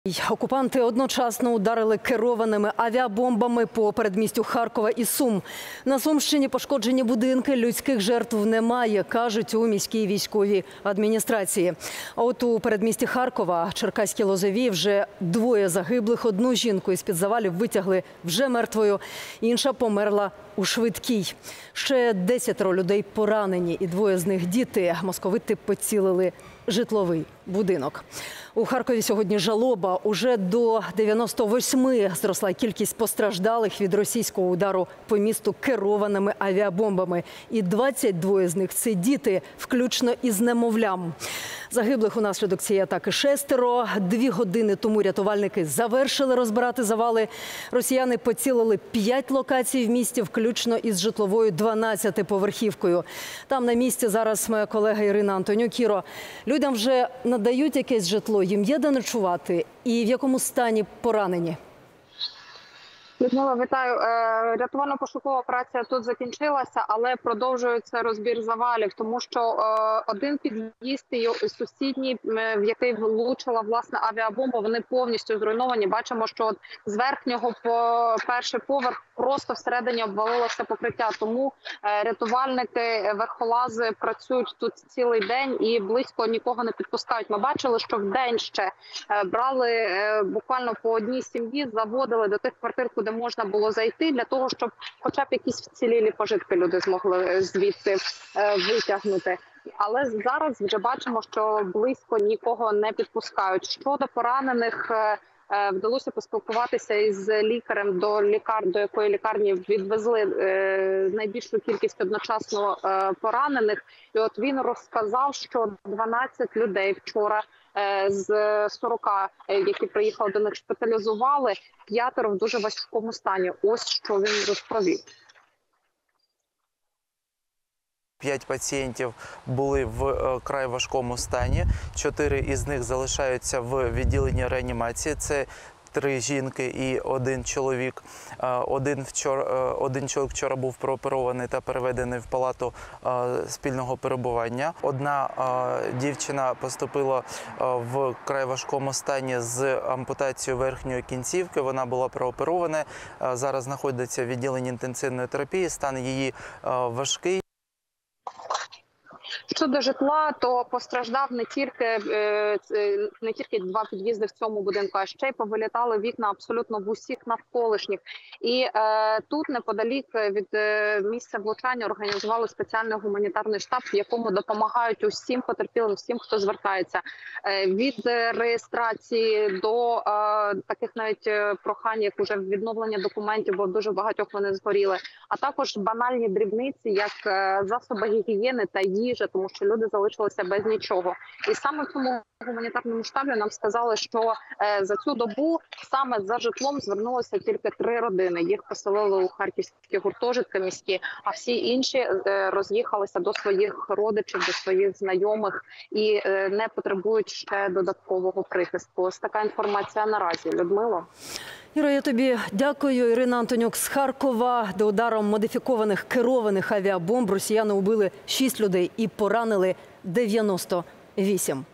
Окупанти одночасно ударили керованими авіабомбами по передмістю Харкова і Сум. На Сумщині пошкоджені будинки, людських жертв немає, кажуть у міській військовій адміністрації. А от у передмісті Харкова, Черкаській Лозовій, вже двоє загиблих. Одну жінку із-під завалів витягли вже мертвою, інша померла у швидкій. Ще 10 людей поранені, і двоє з них діти. Московити поцілили житловий будинок. У Харкові сьогодні жалоба. Уже до 98 зросла кількість постраждалих від російського удару по місту керованими авіабомбами. І 22 з них – це діти, включно із немовлям. Загиблих унаслідок цієї атаки 6. 2 години тому рятувальники завершили розбирати завали. Росіяни поцілили 5 локацій в місті, включно із житловою 12-поверхівкою. Там на місці зараз моя колега Ірина Антонюк. Іро, людям вже надають якесь житло, їм є де ночувати? І в якому стані поранені? Людмила, вітаю. Рятувально-пошукова операція тут закінчилася, але продовжується розбір завалів, тому що один під'їзд і сусідній, в який влучила власне авіабомба, вони повністю зруйновані. Бачимо, що з верхнього по перший поверх просто всередині обвалилося покриття. Тому рятувальники, верхолази працюють тут цілий день і близько нікого не підпускають. Ми бачили, що вдень ще брали буквально по одній сім'ї, заводили до тих квартир, куди можна було зайти, для того, щоб хоча б якісь вцілілі пожитки люди змогли звідси витягнути. Але зараз вже бачимо, що близько нікого не підпускають. Щодо поранених, вдалося поспілкуватися із лікарем, до якої лікарні відвезли найбільшу кількість одночасно поранених. І от він розказав, що 12 людей вчора з 40, які приїхали до них, шпиталізували, 5 в дуже важкому стані. Ось що він розповів. 5 пацієнтів були в край важкому стані, 4 із них залишаються в відділенні реанімації. Це 3 жінки і 1 чоловік. Один чоловік вчора був прооперований та переведений в палату спільного перебування. Одна дівчина поступила в край важкому стані з ампутацією верхньої кінцівки. Вона була прооперована, зараз знаходиться в відділенні інтенсивної терапії, стан її важкий. Щодо житла, то постраждав не тільки 2 під'їзди в цьому будинку, а ще й повилітали вікна абсолютно в усіх навколишніх. І тут, неподалік від місця влучання, організували спеціальний гуманітарний штаб, в якому допомагають усім потерпілим, всім, хто звертається. Від реєстрації до таких навіть прохань, як уже відновлення документів, бо дуже багатьох вони згоріли. А також банальні дрібниці, як засоби гігієни та їжа, тому що люди залишилися без нічого. І саме в цьому гуманітарному штабі нам сказали, що за цю добу саме за житлом звернулося тільки 3 родини. Їх поселили у харківські гуртожитки міські, а всі інші роз'їхалися до своїх родичів, до своїх знайомих і не потребують ще додаткового прихистку. Ось така інформація наразі. Людмила. Іро, я тобі дякую. Ірина Антонюк з Харкова. До ударом модифікованих керованих авіабомб росіяни убили 6 людей і поранили 98.